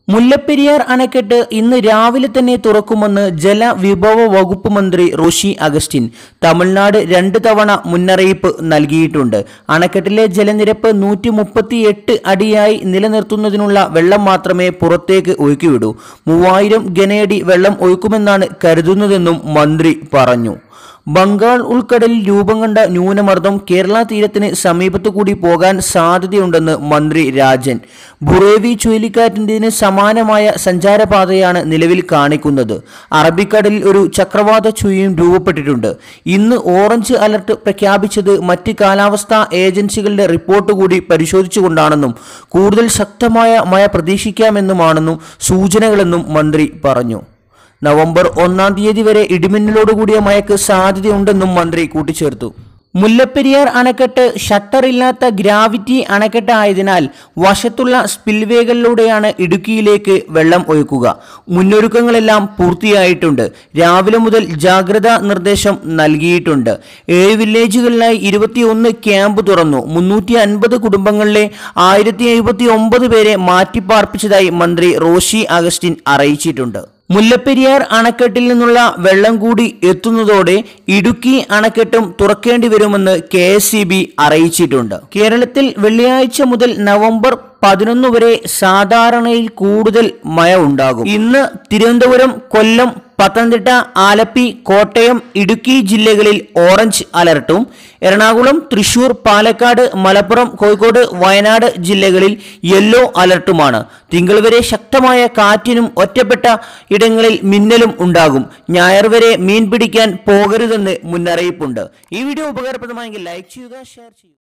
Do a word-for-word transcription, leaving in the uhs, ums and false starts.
മുല്ലപ്പെരിയാർ അണക്കെട്ട് ഇന്ന് രാവിലെ തന്നെ തുറക്കുമെന്ന് ജലവിഭവ വകുപ്പ് മന്ത്രി റോഷി അഗസ്റ്റിൻ തമിഴ്നാട് രണ്ട് തവണ മുന്നറിയിപ്പ് നൽകിയിട്ടുണ്ട്. അണക്കെട്ടിലെ ജലനിരപ്പ് നൂറ്റി മുപ്പത്തി എട്ട് അടിയായി നിലനിർത്തുന്നതിനുള്ള വെള്ളം മാത്രമേ പുറത്തേക്ക് ഒഴുക്കിവിടൂ. മൂവായിരം ഘനയടി വെള്ളം ഒഴുക്കുമെന്നാണ് കരുതുന്നതെന്നും മന്ത്രി പറഞ്ഞു. ബംഗാൾ ഉൾക്കടലിൽ രൂപം കണ്ട ന്യൂനമർദ്ദം കേരള തീരത്തിന് സമീപത്തു കൂടി പോകാൻ സാധ്യതയുണ്ടെന്ന് മന്ത്രി രാജൻ. ബുറേവി ചുഴലിക്കാറ്റിന് സമാനമായ സഞ്ചാരപാതയാണ് നിലവിൽ കാണിക്കുന്നത്. അറബിക്കടലിൽ ഒരു ചക്രവാത ചുഴിയും രൂപപ്പെട്ടിട്ടുണ്ട്. ഇന്ന് ഓറഞ്ച് അലർട്ട് പ്രഖ്യാപിച്ചത് മറ്റ് കാലാവസ്ഥാ ഏജൻസികളുടെ റിപ്പോർട്ട് കൂടി പരിശോധിച്ചുകൊണ്ടാണെന്നും കൂടുതൽ ശക്തമായ മഴ പ്രതീക്ഷിക്കാമെന്നുമാണെന്നും സൂചനകളെന്നും മന്ത്രി പറഞ്ഞു. നവംബർ ഒന്നാം തീയതി വരെ ഇടിമിന്നലോടുകൂടിയ മഴയ്ക്ക് സാധ്യതയുണ്ടെന്നും മന്ത്രി കൂട്ടിച്ചേർത്തു. മുല്ലപ്പെരിയാർ അണക്കെട്ട് ഷട്ടറില്ലാത്ത ഗ്രാവിറ്റി അണക്കെട്ട് ആയതിനാൽ വശത്തുള്ള സ്പിൽവേകളിലൂടെയാണ് ഇടുക്കിയിലേക്ക് വെള്ളം ഒഴുക്കുക. മുന്നൊരുക്കങ്ങളെല്ലാം പൂർത്തിയായിട്ടുണ്ട്. രാവിലെ മുതൽ ജാഗ്രതാ നിർദ്ദേശം നൽകിയിട്ടുണ്ട്. ഏഴ് വില്ലേജുകളിലായി ഇരുപത്തിയൊന്ന് ക്യാമ്പ് തുറന്നു. മുന്നൂറ്റി അൻപത് കുടുംബങ്ങളിലെ ആയിരത്തി എഴുപത്തി ഒമ്പത് പേരെ മാറ്റിപ്പാർപ്പിച്ചതായി മന്ത്രി റോഷി അഗസ്റ്റിൻ അറിയിച്ചിട്ടുണ്ട്. മുല്ലപ്പെരിയാർ അണക്കെട്ടിൽ നിന്നുള്ള വെള്ളം കൂടി എത്തുന്നതോടെ ഇടുക്കി അണക്കെട്ടും തുറക്കേണ്ടി വരുമെന്ന് കെ എസ് ഇ ബി അറിയിച്ചിട്ടുണ്ട്. കേരളത്തിൽ വെള്ളിയാഴ്ച മുതൽ നവംബർ പതിനൊന്ന് വരെ സാധാരണയിൽ കൂടുതൽ മഴ ഉണ്ടാകും. ഇന്ന് തിരുവനന്തപുരം, കൊല്ലം, പത്തനംതിട്ട, ആലപ്പി, കോട്ടയം, ഇടുക്കി ജില്ലകളിൽ ഓറഞ്ച് അലർട്ടും എറണാകുളം, തൃശൂർ, പാലക്കാട്, മലപ്പുറം, കോഴിക്കോട്, വയനാട് ജില്ലകളിൽ യെല്ലോ അലർട്ടുമാണ്. തിങ്കൾ വരെ ശക്തമായ കാറ്റിനും ഒറ്റപ്പെട്ട ഇടങ്ങളിൽ മിന്നലും ഉണ്ടാകും. ഞായർ വരെ മീൻ പിടിക്കാൻ പോകരുതെന്ന് മുന്നറിയിപ്പുണ്ട്. ഈ വീഡിയോ ഉപകാരപ്രദമായെങ്കിൽ ലൈക്ക് ചെയ്യുക, ഷെയർ ചെയ്യുക.